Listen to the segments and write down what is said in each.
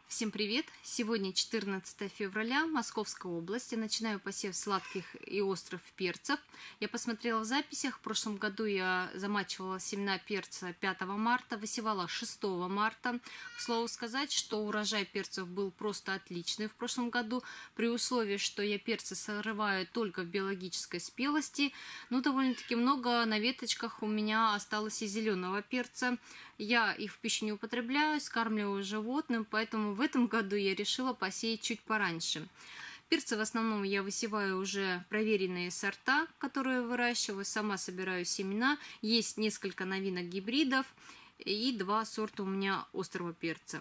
Всем привет! Сегодня 14 февраля, Московская область. Я начинаю посев сладких и острых перцев. Я посмотрела в записях. В прошлом году я замачивала семена перца 5 марта, высевала 6 марта. К слову сказать, что урожай перцев был просто отличный в прошлом году, при условии, что я перцы срываю только в биологической спелости. Но довольно-таки много на веточках у меня осталось и зеленого перца. Я их в пищу не употребляю, скармливаю животным, поэтому в этом году я решила посеять чуть пораньше. Перцы в основном я высеваю уже проверенные сорта, которые выращиваю, сама собираю семена. Есть несколько новинок гибридов и 2 сорта у меня острого перца.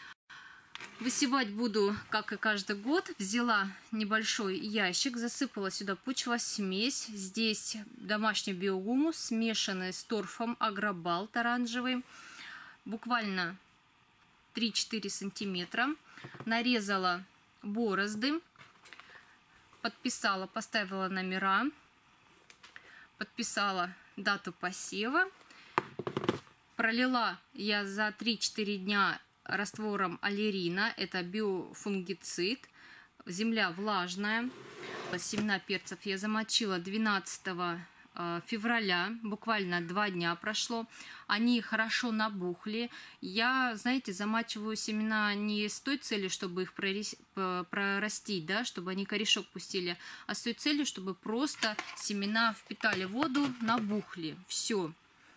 Высевать буду, как и каждый год. Взяла небольшой ящик, засыпала сюда почвосмесь. Здесь домашний биогумус, смешанный с торфом агробалт оранжевый. Буквально 3-4 сантиметра. Нарезала борозды, подписала, поставила номера, подписала дату посева. Пролила я за 3-4 дня раствором аллерина, это биофунгицид. Земля влажная. Семена перцев я замочила 12 февраля, буквально 2 дня прошло. Они хорошо набухли. Я, знаете, замачиваю семена не с той целью, чтобы их прорастить, да, чтобы они корешок пустили, а с той целью, чтобы просто семена впитали воду, набухли. Все.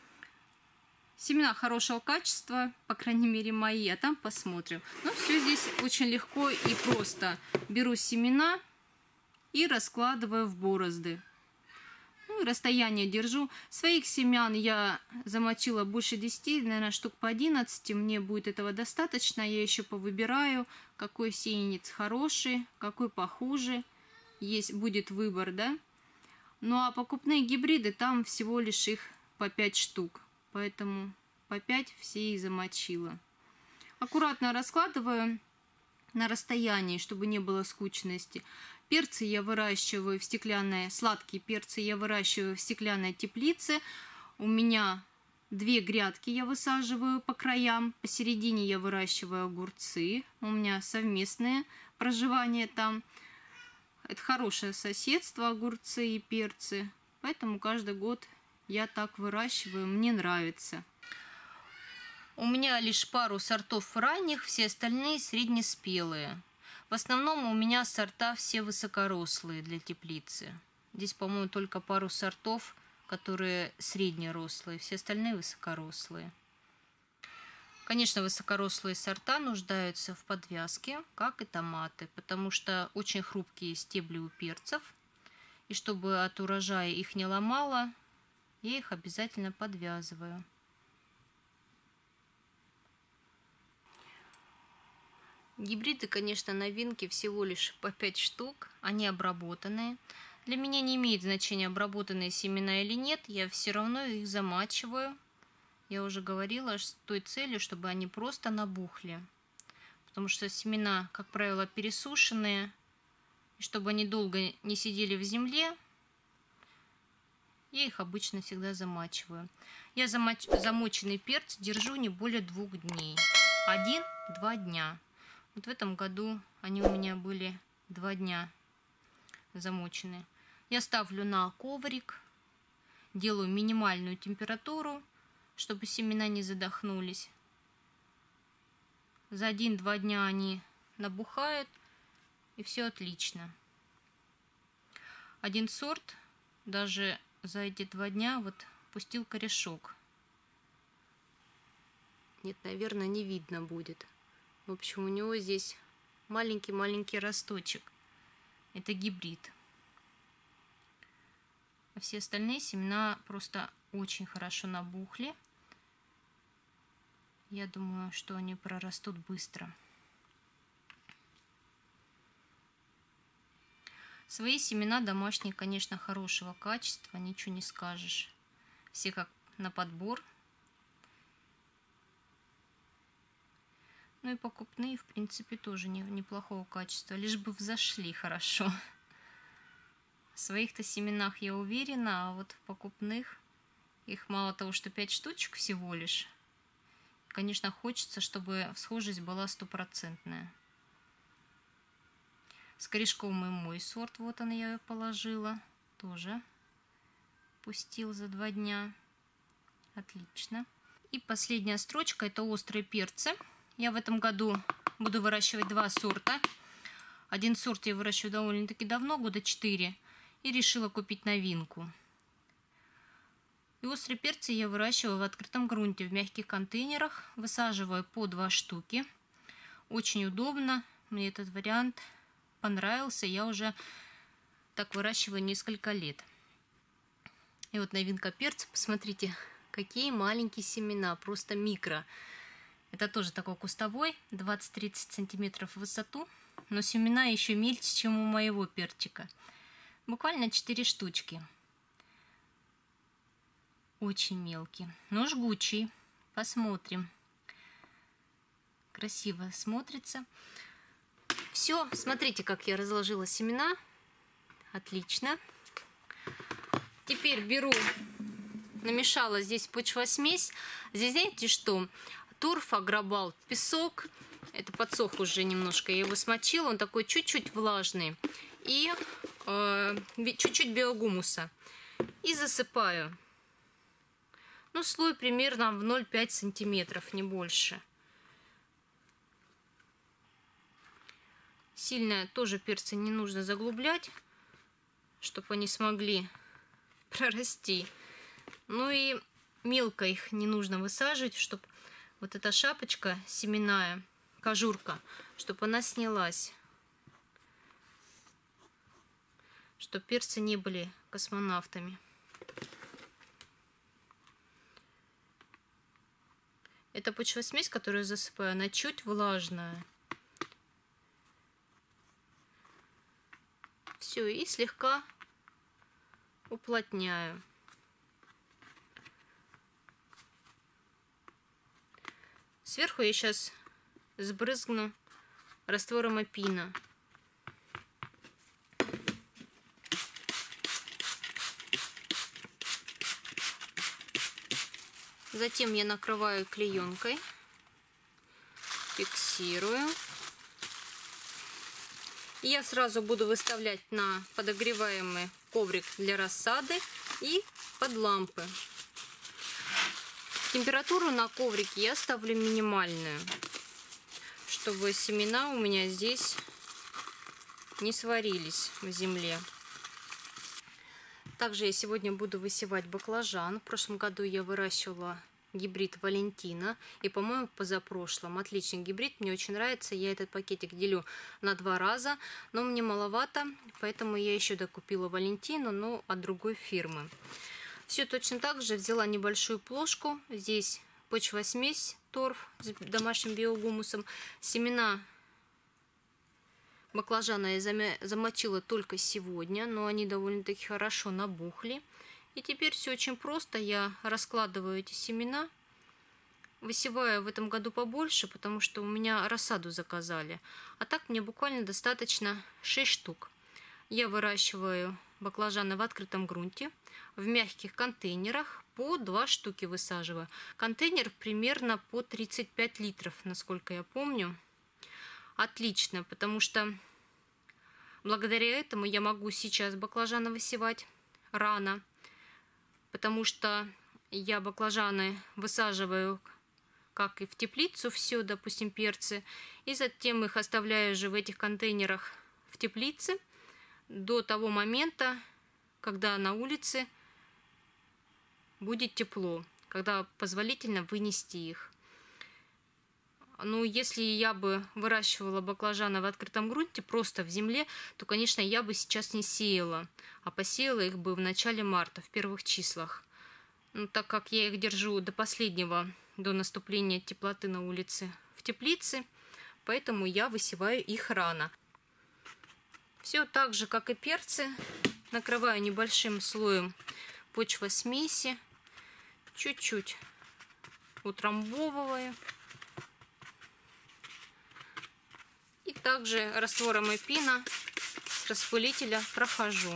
Семена хорошего качества, по крайней мере мои, а там посмотрим. Ну, все здесь очень легко и просто. Беру семена и раскладываю в борозды. Ну, расстояние держу. Своих семян я замочила больше 10, наверное, штук по 11. Мне будет этого достаточно. Я еще повыбираю, какой сеянец хороший, какой похуже. Есть будет выбор, да. Ну, а покупные гибриды, там всего лишь их по 5 штук. Поэтому по 5 все и замочила. Аккуратно раскладываю на расстоянии, чтобы не было скучности. Перцы я выращиваю в стеклянной, сладкие перцы я выращиваю в стеклянной теплице. У меня 2 грядки я высаживаю по краям. Посередине я выращиваю огурцы. У меня совместное проживание там. Это хорошее соседство, огурцы и перцы. Поэтому каждый год я так выращиваю, мне нравится. У меня лишь пару сортов ранних, все остальные среднеспелые. В основном у меня сорта все высокорослые для теплицы. Здесь, по-моему, только пару сортов, которые среднерослые, все остальные высокорослые. Конечно, высокорослые сорта нуждаются в подвязке, как и томаты, потому что очень хрупкие стебли у перцев. И чтобы от урожая их не ломало, я их обязательно подвязываю. Гибриды, конечно, новинки, всего лишь по 5 штук. Они обработанные. Для меня не имеет значения, обработанные семена или нет. Я все равно их замачиваю. Я уже говорила, с той целью, чтобы они просто набухли. Потому что семена, как правило, пересушенные. И чтобы они долго не сидели в земле, я их обычно всегда замачиваю. Я замоченный перец держу не более 2 дней. 1-2 дня. Вот в этом году они у меня были 2 дня замоченные. Я ставлю на коврик, делаю минимальную температуру, чтобы семена не задохнулись. За 1-2 дня они набухают, и все отлично. Один сорт даже за эти 2 дня вот пустил корешок. Нет, наверное, не видно будет. В общем, у него здесь маленький-маленький росточек. Это гибрид. А все остальные семена просто очень хорошо набухли. Я думаю, что они прорастут быстро. Свои семена домашние, конечно, хорошего качества, ничего не скажешь. Все как на подбор. Ну и покупные, в принципе, тоже неплохого качества, лишь бы взошли хорошо. В своих-то семенах я уверена, а вот в покупных их мало того, что 5 штучек всего лишь. конечно, хочется, чтобы схожесть была стопроцентная. С корешком и мой сорт, вот он, я ее положила. Тоже пустил за 2 дня. Отлично. И последняя строчка, это острые перцы. Я в этом году буду выращивать 2 сорта. Один сорт я выращиваю довольно-таки давно, года 4. И решила купить новинку. И острые перцы я выращиваю в открытом грунте, в мягких контейнерах. Высаживаю по 2 штуки. Очень удобно. Мне этот вариант понравился. Я уже так выращиваю несколько лет. И вот новинка перца. Посмотрите, какие маленькие семена. Просто микро. Это тоже такой кустовой. 20-30 сантиметров в высоту. Но семена еще мельче, чем у моего перчика. Буквально 4 штучки. Очень мелкий, но жгучий. Посмотрим. Красиво смотрится. Все, смотрите, как я разложила семена. Отлично. Теперь беру, намешала здесь почвосмесь. Здесь знаете что? Торф, агробал, песок. Это подсох уже немножко. Я его смочила. Он такой чуть-чуть влажный. И чуть-чуть биогумуса. И засыпаю. Ну, слой примерно в 0,5 сантиметров, не больше. Сильно тоже перцы не нужно заглублять, чтобы они смогли прорасти. Ну и мелко их не нужно высаживать, чтобы вот эта шапочка семенная, кожурка, чтобы она снялась. Чтобы перцы не были космонавтами. Эта почвосмесь, которую я засыпаю, она чуть влажная. Все, и слегка уплотняю. Сверху я сейчас сбрызгну раствором апина. Затем я накрываю клеенкой, фиксирую. И я сразу буду выставлять на подогреваемый коврик для рассады и под лампы. Температуру на коврике я ставлю минимальную, чтобы семена у меня здесь не сварились в земле. Также я сегодня буду высевать баклажан. В прошлом году я выращивала гибрид Валентина. И, по-моему, позапрошлом. Отличный гибрид. Мне очень нравится. Я этот пакетик делю на 2 раза. Но мне маловато. Поэтому я еще докупила Валентину, но от другой фирмы. Все точно так же. Взяла небольшую плошку. Здесь почвосмесь, торф с домашним биогумусом. Семена баклажана я замочила только сегодня, но они довольно-таки хорошо набухли. И теперь все очень просто. Я раскладываю эти семена. Высеваю в этом году побольше, потому что у меня рассаду заказали. А так мне буквально достаточно 6 штук. Я выращиваю баклажаны в открытом грунте, в мягких контейнерах. По 2 штуки высаживаю. Контейнер примерно по 35 литров, насколько я помню. Отлично, потому что благодаря этому я могу сейчас баклажаны высевать рано, потому что я баклажаны высаживаю как и в теплицу, все, допустим, перцы, и затем их оставляю же в этих контейнерах в теплице до того момента, когда на улице будет тепло, когда позволительно вынести их. Ну, если я бы выращивала баклажаны в открытом грунте, просто в земле, то, конечно, я бы сейчас не сеяла, а посеяла их бы в начале марта, в первых числах. Ну, так как я их держу до последнего, до наступления теплоты на улице в теплице, поэтому я высеваю их рано. Все так же, как и перцы, накрываю небольшим слоем почвосмеси, чуть-чуть утрамбовываю. И также раствором апина с распылителя прохожу.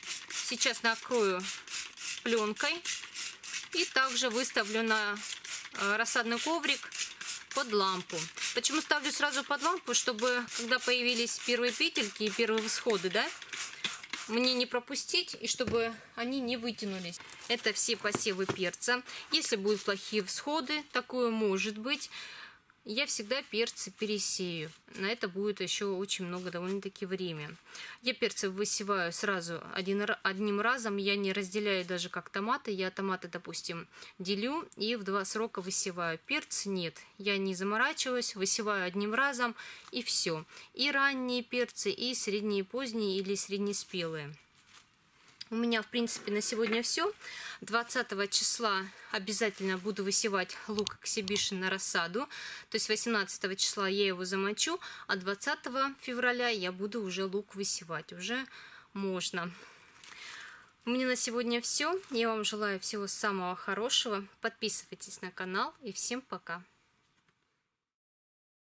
Сейчас накрою пленкой и также выставлю на рассадный коврик под лампу. Почему ставлю сразу под лампу? Чтобы, когда появились первые петельки и первые всходы, да, мне не пропустить, и чтобы они не вытянулись. Это все посевы перца. Если будут плохие всходы, такое может быть, я всегда перцы пересею. На это будет еще очень много довольно-таки время. Я перцы высеваю сразу одним разом. Я не разделяю даже как томаты. Я томаты, допустим, делю и в 2 срока высеваю. Перцы нет. Я не заморачиваюсь, высеваю одним разом и все. И ранние перцы, и средние, поздние или среднеспелые. У меня, в принципе, на сегодня все. 20 числа обязательно буду высевать лук Exhibition на рассаду. То есть 18 числа я его замочу, а 20 февраля я буду уже лук высевать. Уже можно. У меня на сегодня все. Я вам желаю всего самого хорошего. Подписывайтесь на канал и всем пока.